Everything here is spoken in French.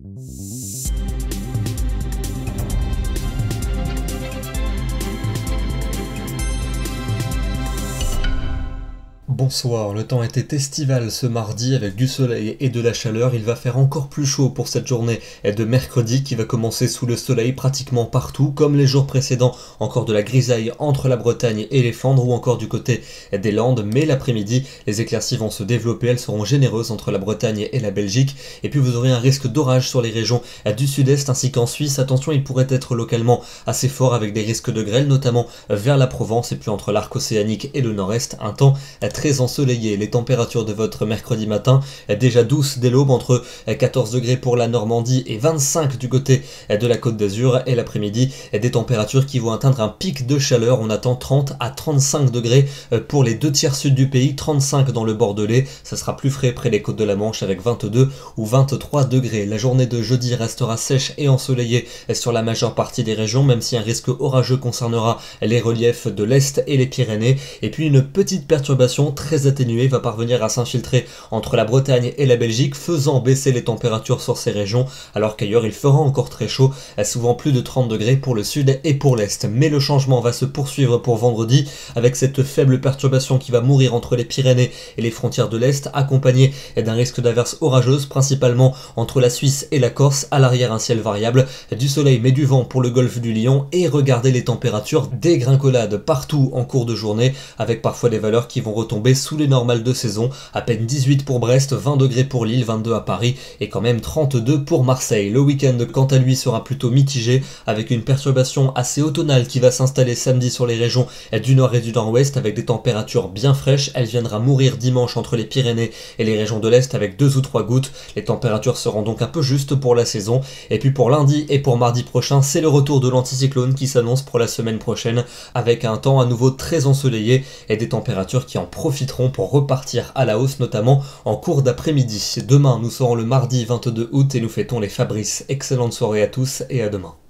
Bonsoir, le temps était estival ce mardi avec du soleil et de la chaleur. Il va faire encore plus chaud pour cette journée de mercredi qui va commencer sous le soleil pratiquement partout. Comme les jours précédents, encore de la grisaille entre la Bretagne et les Flandres ou encore du côté des Landes. Mais l'après-midi, les éclaircies vont se développer. Elles seront généreuses entre la Bretagne et la Belgique. Et puis vous aurez un risque d'orage sur les régions du sud-est ainsi qu'en Suisse. Attention, il pourrait être localement assez fort avec des risques de grêle, notamment vers la Provence et puis entre l'arc océanique et le nord-est. Un temps très ensoleillé. Les températures de votre mercredi matin déjà douces dès l'aube, entre 14 degrés pour la Normandie et 25 du côté de la Côte d'Azur, et l'après-midi des températures qui vont atteindre un pic de chaleur. On attend 30 à 35 degrés pour les 2 tiers sud du pays, 35 dans le Bordelais. Ça sera plus frais près des côtes de la Manche avec 22 ou 23 degrés. La journée de jeudi restera sèche et ensoleillée sur la majeure partie des régions, même si un risque orageux concernera les reliefs de l'Est et les Pyrénées. Et puis une petite perturbation très atténuée va parvenir à s'infiltrer entre la Bretagne et la Belgique, faisant baisser les températures sur ces régions, alors qu'ailleurs il fera encore très chaud, souvent plus de 30 degrés pour le sud et pour l'est. Mais le changement va se poursuivre pour vendredi, avec cette faible perturbation qui va mourir entre les Pyrénées et les frontières de l'est, accompagnée d'un risque d'averses orageuses, principalement entre la Suisse et la Corse. À l'arrière, un ciel variable, du soleil mais du vent pour le golfe du Lion, et regardez les températures dégringolades partout en cours de journée, avec parfois des valeurs qui vont retomber sous les normales de saison. À peine 18 pour Brest, 20 degrés pour Lille, 22 à Paris et quand même 32 pour Marseille. Le week-end quant à lui sera plutôt mitigé, avec une perturbation assez automnale qui va s'installer samedi sur les régions du nord et du nord-ouest, avec des températures bien fraîches. Elle viendra mourir dimanche entre les Pyrénées et les régions de l'est avec 2 ou 3 gouttes. Les températures seront donc un peu justes pour la saison. Et puis pour lundi et pour mardi prochain, c'est le retour de l'anticyclone qui s'annonce pour la semaine prochaine, avec un temps à nouveau très ensoleillé et des températures qui en profiteront pour repartir à la hausse, notamment en cours d'après-midi. Demain, nous serons le mardi 22 août et nous fêtons les Fabrices. Excellente soirée à tous et à demain.